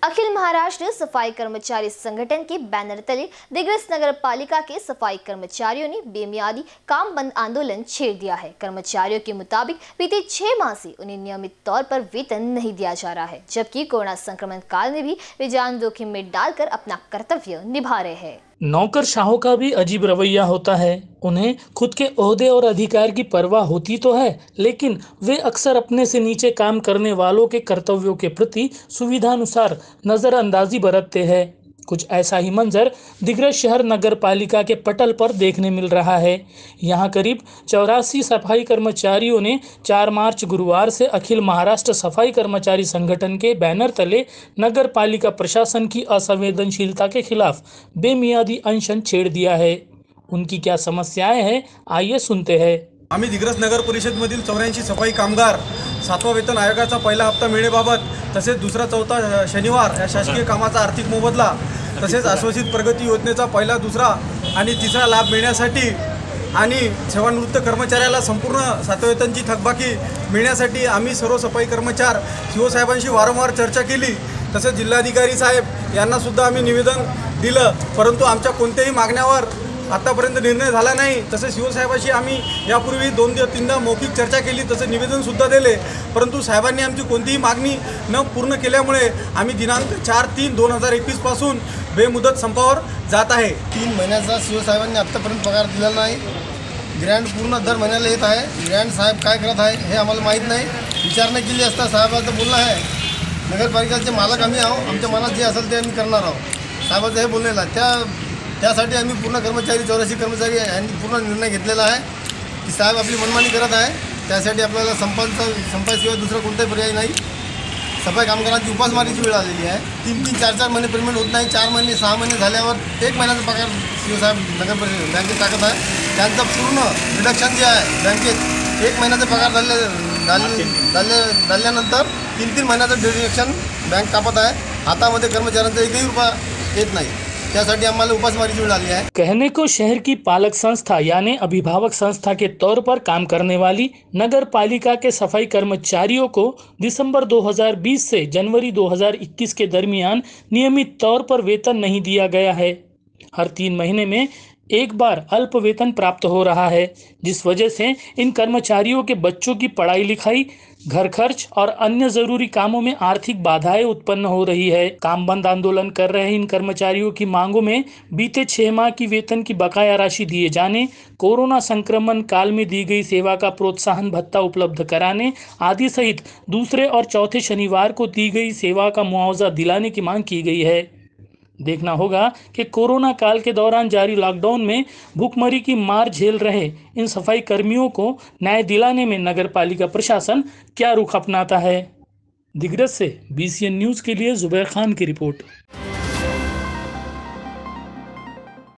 अखिल महाराष्ट्र सफाई कर्मचारी संगठन के बैनर तले दिग्रस नगर पालिका के सफाई कर्मचारियों ने बेमियादी काम बंद आंदोलन छेड़ दिया है। कर्मचारियों के मुताबिक बीते 6 माह से उन्हें नियमित तौर पर वेतन नहीं दिया जा रहा है, जबकि कोरोना संक्रमण काल में भी वे जान जोखिम में डालकर अपना कर्तव्य निभा रहे हैं। नौकरशाहों का भी अजीब रवैया होता है। उन्हें खुद के ओहदे और अधिकार की परवाह होती तो है, लेकिन वे अक्सर अपने से नीचे काम करने वालों के कर्तव्यों के प्रति सुविधानुसार नजरअंदाजी बरतते हैं। कुछ ऐसा ही मंजर दिग्रस शहर नगर पालिका के पटल पर देखने मिल रहा है। यहाँ करीब 84 सफाई कर्मचारियों ने 4 मार्च गुरुवार से अखिल महाराष्ट्र सफाई कर्मचारी संगठन के बैनर तले नगर पालिका प्रशासन की असंवेदनशीलता के खिलाफ बेमियादी अनशन छेड़ दिया है। उनकी क्या समस्याएं हैं, आइए सुनते हैं। आम्ही दिग्रस नगर परिषदमधील 84 सफाई कामगार 7वा वेतन आयोगाचा पहिला हप्ता मिळण्याबाबत, तसेच दुसरा चौथा शनिवार या शासकीय कामाचा आर्थिक मोबदला, तसेच आश्वासित प्रगती योजनेचा पहिला, दुसरा आणि तिसरा लाभ मिळण्यासाठी आणि सेवानिवृत्त कर्मचाऱ्याला संपूर्ण 7व्या वेतनची थकबाकी मिळण्यासाठी आम्ही सर्व सफाई कर्मचारी सीओ साहेबांशी वारंवार चर्चा केली। तसेच जिल्हाधिकारी साहेब यांना सुद्धा आम्ही निवेदन दिलं, परंतु आमच्या कोणत्याही मागण्यावर आतापर्यंत निर्णय झाला नाही। तसेच सीओ साहेबांशी आम्ही यापूर्वी 2-3दा मौखिक चर्चा केली, तसे निवेदनसुद्धा दिले, परंतु साहेबांनी आमची कोणतीही मागणी न पूर्ण केल्यामुळे आम्ही दिनांक 4/3/2021 पासून बेमुदत संपावर जात आहे। 3 महिन्याचा सीओ साहेबांनी आतापर्यंत पगार दिला नाही। ग्रँड पूर्ण दर महिन्याला येत आहे। ग्रँड साहेब काय करत आहे हे आम्हाला माहीत नाही। विचारणा केली असता साहेबांचं बोलणं आहे, नगरपालिकेचे मालक आम्ही आहोत, आमच्या मनात जे असेल ते आम्ही करणार आहोत, साहेबांचं हे बोललेलं आहे। त्यासाठी आम्ही पूर्ण कर्मचारी 84 कर्मचारी यांनी पूर्ण निर्णय घेतलेला आहे की साहेब आपली मनमानी करत आहे। त्यासाठी आपल्याला संपाशिवाय दुसरा कोणताही पर्याय नाही। सफाई कामगारांची उपासमारीची वेळ आलेली आहे। 3-3, 4-4 महिने पेमेंट होत नाही। 4 महिने 6 महिने झाल्यावर 1 महिन्याचा पगार सीओ साहेब नगर बँकेत टाकत आहे। त्यांचं पूर्ण रिडक्शन जे आहे बँकेत 1 महिन्याचा पगार झाल्यानंतर 3-3 महिन्याचं डिडक्शन बँक कापत आहे। हातामध्ये कर्मचाऱ्यांचा 1ही रुपया येत नाही। कहने को शहर की पालक संस्था यानी अभिभावक संस्था के तौर पर काम करने वाली नगर पालिका के सफाई कर्मचारियों को दिसंबर 2020 से जनवरी 2021 के दरमियान नियमित तौर पर वेतन नहीं दिया गया है। हर 3 महीने में एक बार अल्प वेतन प्राप्त हो रहा है, जिस वजह से इन कर्मचारियों के बच्चों की पढ़ाई लिखाई, घर खर्च और अन्य जरूरी कामों में आर्थिक बाधाएं उत्पन्न हो रही है। काम बंद आंदोलन कर रहे इन कर्मचारियों की मांगों में बीते 6 माह की वेतन की बकाया राशि दिए जाने, कोरोना संक्रमण काल में दी गई सेवा का प्रोत्साहन भत्ता उपलब्ध कराने आदि सहित दूसरे और चौथे शनिवार को दी गई सेवा का मुआवजा दिलाने की मांग की गई है। देखना होगा कि कोरोना काल के दौरान जारी लॉकडाउन में भूखमरी की मार झेल रहे इन सफाई कर्मियों को न्याय दिलाने में नगर पालिका प्रशासन क्या रुख अपनाता है। दिग्रस से BCN न्यूज़ के लिए जुबैर खान की रिपोर्ट।